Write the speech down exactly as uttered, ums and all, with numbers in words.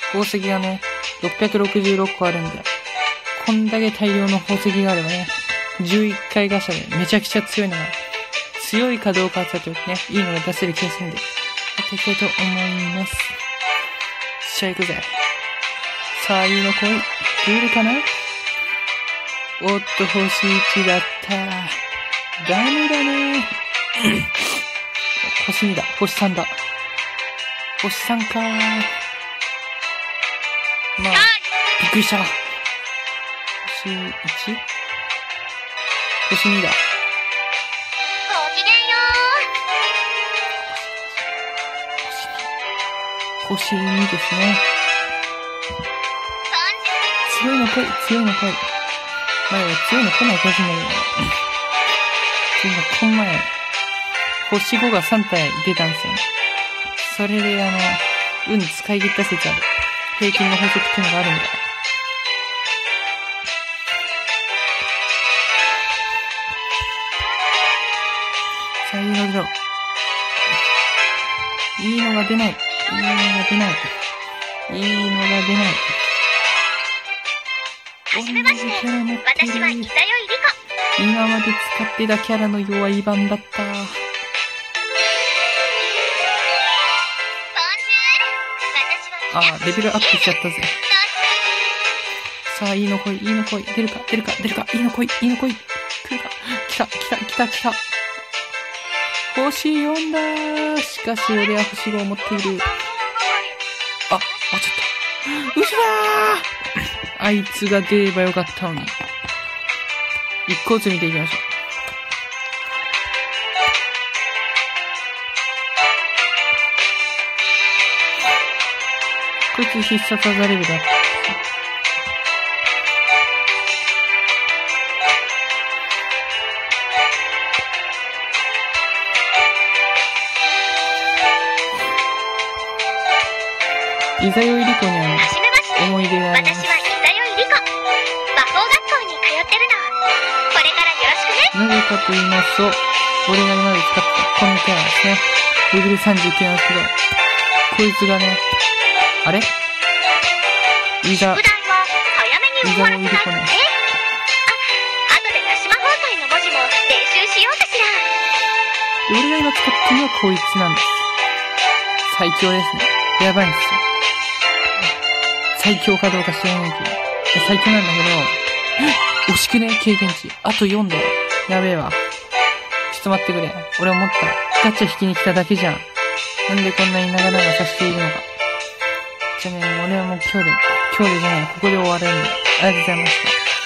宝石がね、ろっぴゃくろくじゅうろっこあるんで、こんだけ大量の宝石があればね、じゅういっかいガシャでめちゃくちゃ強いのが、強いかどうかって言った時ね、いいのが出せる気がするんで、やっていきたいと思います。しゃあ行くぜ。さあ、いいの来い。来るかな？おっと、星いちだった。ダメだね。星にだ。星さんだ。星さんかー。まあ、びっくりした。星いち？ 星にだ。 ごきげんよう。星にですね。強いの来い、強いの来い。まあ、強いの来ない気がするんだけど。強いのこん前、星ごがさん体出たんですよね。それであの、運使い切った説ある。平均の法則っていうのがあるんだ。さあ、いいの出ろ。いいのが出ない。いいのが出ない。いいのが出ない。 はじめまして。私はイザヨイリコ。 今まで使ってたキャラの弱い版だった。ああ、レベルアップしちゃったぜ。さあ、いいの来い、いいの来い。出るか、出るか、出るか。いいの来い、いいの来い。来るか。来た、来た、来た、来た。星よんだー。しかし、俺は星ごを持っている。あ、あ、ちょっと。嘘だー。あいつが出ればよかったのに。一個ずつ見ていきましょう。こいつ必殺技レベルだった。イザヨイリコには思い出があります。 私はイザヨイリコ。魔法学校に通ってるの。これからよろしくね。 なぜかと言いますと、俺が今まで使ったこのキャラですね。レベルさんじゅうきゅうなんですけど、こいつがね、あれイザ、 宿題は早めに終わらせないとね。あ、後で出し魔法祭の文字も練習しようかしら。 俺が今使ってるのはこいつなんです。最強ですね。やばいんですよ。最強かどうか知らないけど。最強なんだけど、惜しくね、経験値。あとよんだよ。やべえわ。ちょっと待ってくれ。俺思った。ガチャ引きに来ただけじゃん。なんでこんなに長々させているのか。じゃあね、俺はもう今日で、今日でじゃない、ここで終わるんで。ありがとうございました。